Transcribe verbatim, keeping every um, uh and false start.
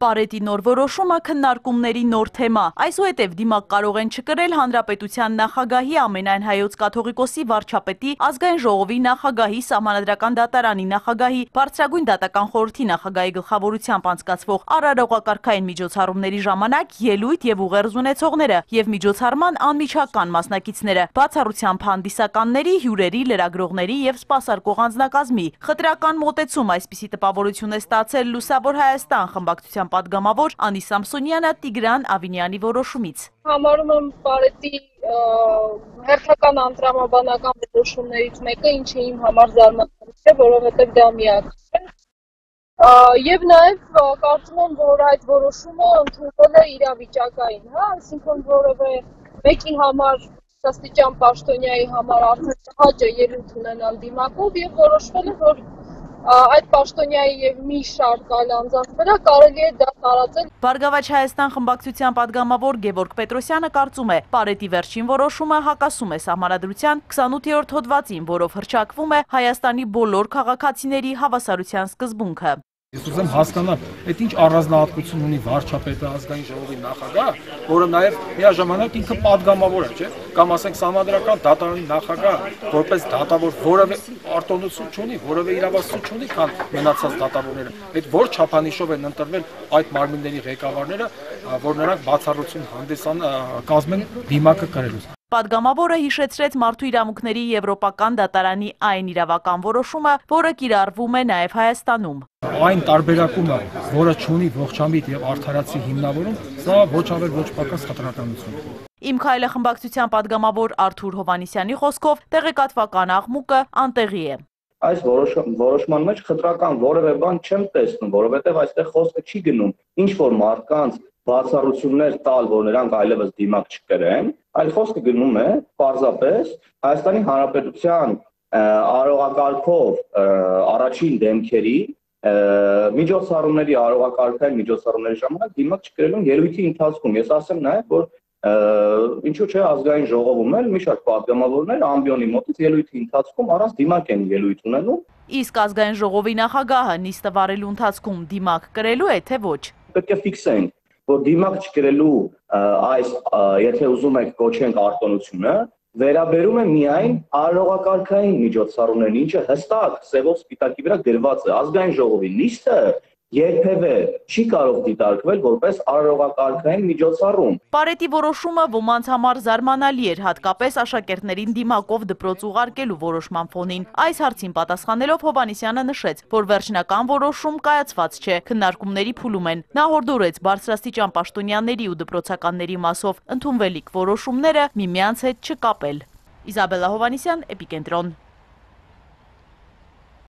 Պարետի նոր որոշումը քննարկումների նոր թեմա։ Այսուհետև դիմակ կարող են չկրել Հանրապետության նախագահի, ամենայն հայոց կաթողիկոսի վարչապետի, ազգային ժողովի նախագահի, Սահմանադրական դատարանի նախագահի, Բարձրագույն դատական խորհրդի նախագահի գլխավորությամբ անցկացվող արարողակարգային միջոցառումների ժամանակ ելույթ եւ ուղերձ ունեցողները եւ միջոցառման անմիջական մասնակիցները, բացառությամբ հանդիսականների, հյուրերի, լրագրողների եւ սպասարկող անձնակազմի։ Խտրական մոտեցում այսպիսի տպավորություն է ստացել Լուսավոր Հայաստան խմբակցության պատգամավոր Անի Սամսոնյանը Տիգրան Ավինյանի որոշումից։ Համարում եմ Պարետի հերթական անդրամաբանական որոշումներից մեկը, ինչը իմ համար զարմանալի է, որովհետև դա միակ է։ Եվ նաև կարծում եմ, որ այդ որոշումը ընդունվել է իրավիճակային, հա, այսինքն որևէ մեկի համար աստիճան պաշտոնյայի համար արդեն հաճ է ելույթ ունենալ դիմակով եւ որոշվել է, որ այդ պաշտոնյայի եւ մի շարք այլ անձանց վրա կարելի է դա տարածել։ Բարգավաճ Հայաստան խմբակցության պատգամավոր Գևորգ Պետրոսյանը կարծում է, Պարետի վերջին որոշումը հակասում է Սահմանադրության քսանութերորդ հոդվածին, որով հռչակվում է Հայաստանի բոլոր քաղաքացիների հավասարության սկզբունքը։ Ես ուզում հասկանալ, այդ ինչ առանձնահատկություն ունի վարչապետը, ազգային ժողովի նախագահ, որը նաև միաժամանակ ինքը պատգամավոր է, չէ՞, կամ ասենք Սահմանադրական դատարանի նախագահ, որպես դատավոր որևէ արտոնություն չունի, որևէ իրավասություն չունի, քան մնացած դատավորները։ Այդ որ չափանիշով են ընտրվել այդ մարմինների ղեկավարները, որ նրանք բացառություն հանդիսան կազմեն դիմակը կրելուց։ Պատգամավորը հիշեցրեց մարդու իրավունքների եվրոպական դատարանի այն իրավական որոշումը, որը կիրառվում է նաև Հայաստանում։ Այն տարբերակումը, որը չունի ողջամիտ եւ արդարացի հիմնավորում, սա ոչ ավել ոչ պակաս խտրականություն է։ Իմ քայլը խմբակցության պատգամավոր Արթուր Հովհաննիսյանի խոսքով տեղեկատվական աղմուկը անտեղի է։ Այս որոշման մեջ խտրական որևէ բան չեմ տեսնում, որովհետև այստեղ խոսքը չի գնում ինչ որ մարդկանց բացառություններ տալ, որ նրանք այլևս դիմակ չկրեն, այլ խոսքը գնում է պարզապես Հայաստանի Հանրապետության արարողակարգով առաջին դեմքերի միջոցառումների արարողակարգային միջոցառումների ժամանակ դիմակ չկրելու ելույթի ընթացքում։ Ես ասեմ նաև, որ ինչու՞ չէ ազգային ժողովում էլ մի շարք պատգամավորներ ամբիոնի մոտից ելույթի ընթացքում առանց դիմակ են ելույթ ունենում։ Իսկ ազգային ժողովի նախագահը նիստը վարելու ընթացքում դիմակ կրելու է, թե ոչ։ Պետք է ֆիքսենք, որ դիմակ չկրելու այս, եթե ուզում եք կոչենք արտոնությունը, վերաբերում է միայն արարողակարգային միջոցառումներին, ինչը հստակ սևով սպիտակի վրա գրված է։ Ազգային ժողովի նիստը երբևէ չի կարող դիտարկվել որպես արարողակարգային միջոցառում։ Պարետի որոշումը ոմանց համար զարմանալի էր, հատկապես աշակերտներին դիմակով դպրոց ուղարկելու որոշման ֆոնին։ Այս հարցին պատասխանելով Հովհաննիսյանը նշեց, որ վերջնական որոշում կայացված չէ, քննարկումների փուլում են։ Նա հորդորեց բարձրաստիճան պաշտոնյաների ու դպրոցականների մասով ընդունվելիք որոշումները միմյանց հետ չկապել։ Իզաբելլա Հովհաննիսյան, Էպիկենտրոն։